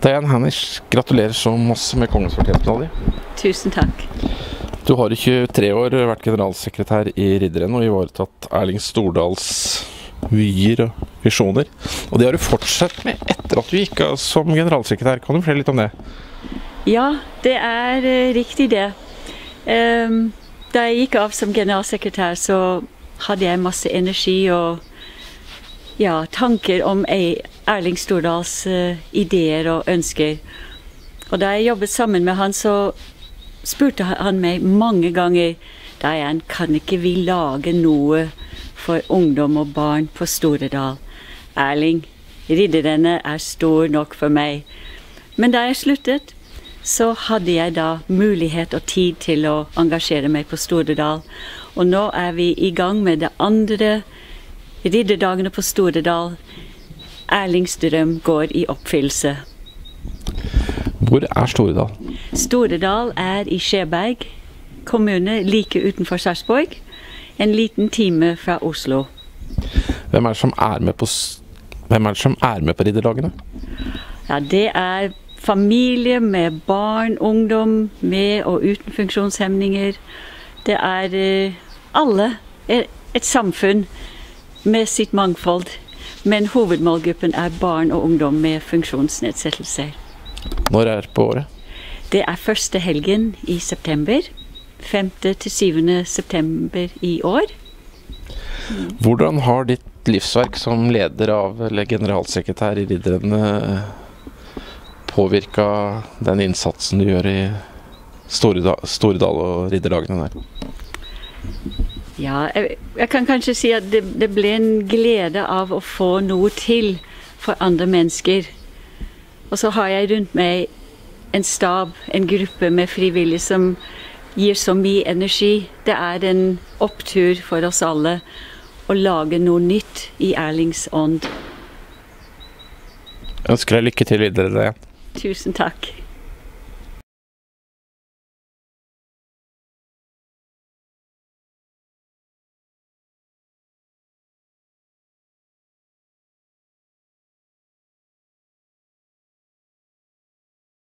Diane Hannisch, gratulerer så masse med Kongens fortjenstmedalje. Tusen takk. Du har i 23 år vært generalsekretær i Ridderrennet og ivaretatt Erling Stordals vyer og visjoner. Og det har du fortsatt med etter at du gikk av som generalsekretær. Kan du fortelle litt om det? Ja, det er riktig det. Da jeg gikk av som generalsekretær, så hadde jeg masse energi og tanker om Erling Stordals ideer og ønsker. Og da jeg jobbet sammen med han, så spurte han meg mange ganger: Diane, kan ikke vi lage noe for ungdom og barn på Storedal? Erling, Ridderrennet er stor nok for meg. Men da jeg sluttet, så hadde jeg da mulighet og tid til å engasjere meg på Storedal. Og nå er vi i gang med det andre Ridderdagene på Storedal. Erlings drøm går i oppfyllelse. Hvor er Storedal? Storedal er i Skjeberg kommune, like utenfor Sarpsborg. En liten time fra Oslo. Hvem er det som er med på Ridderdagene? Ja, det er familie med barn, ungdom, med og uten funksjonshemninger. Det er alle et samfunn med sitt mangfold. Men hovedmålgruppen er barn og ungdom med funksjonsnedsettelser. Når er det på året? Det er første helgen i september. 5. til 7. september i år. Hvordan har ditt livsverk som leder av eller generalsekretær i Ridderrennet påvirket den innsatsen du gjør i Storedal og Ridderdagene der? Ja, jeg kan kanskje si at det ble en glede av å få noe til for andre mennesker. Og så har jeg rundt meg en stab, en gruppe med frivillige som gir så mye energi. Det er en opptur for oss alle å lage noe nytt i Erlings ånd. Jeg ønsker deg lykke til videre. Tusen takk.